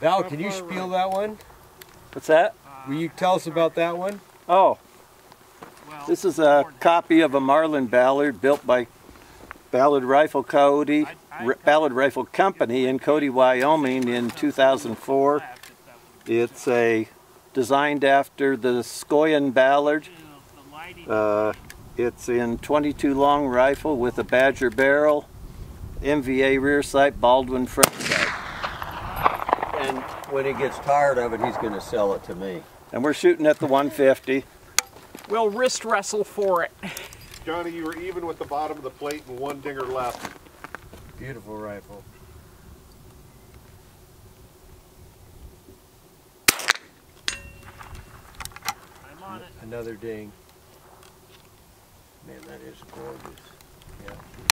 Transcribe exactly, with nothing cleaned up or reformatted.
Val, can you spiel that one? What's that? Will you tell us about that one? Oh, this is a copy of a Marlin Ballard built by Ballard Rifle Cody, Ballard Rifle Company in Cody, Wyoming in two thousand four. It's a designed after the Schoyen Ballard. Uh, it's in twenty-two long rifle with a Badger barrel, M V A rear sight, Baldwin front sight. And when he gets tired of it, he's going to sell it to me. And we're shooting at the one fifty. We'll wrist wrestle for it. Johnny, you were even with the bottom of the plate and one dinger left. Beautiful rifle. I'm on it. Another ding. Man, that is gorgeous. Yeah.